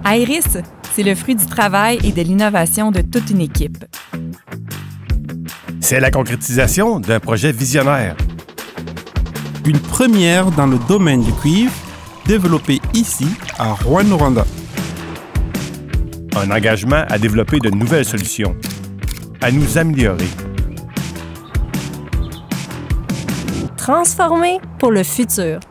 Iris, c'est le fruit du travail et de l'innovation de toute une équipe. C'est la concrétisation d'un projet visionnaire. Une première dans le domaine du cuivre, développée ici, à Rouyn-Noranda. Un engagement à développer de nouvelles solutions, à nous améliorer. Transformer pour le futur.